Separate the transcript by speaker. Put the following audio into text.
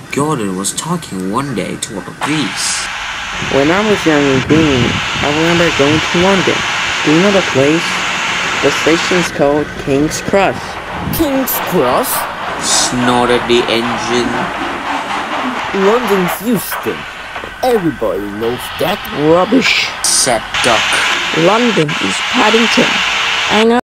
Speaker 1: Gordon was talking one day to one of these.
Speaker 2: When I was young and green, I remember going to London. Do you know the place? The station's called King's Cross.
Speaker 3: King's Cross?
Speaker 1: Snorted the engine.
Speaker 3: London's Euston. Everybody knows that.
Speaker 2: Rubbish,
Speaker 1: Said Duck.
Speaker 2: London is Paddington. I know.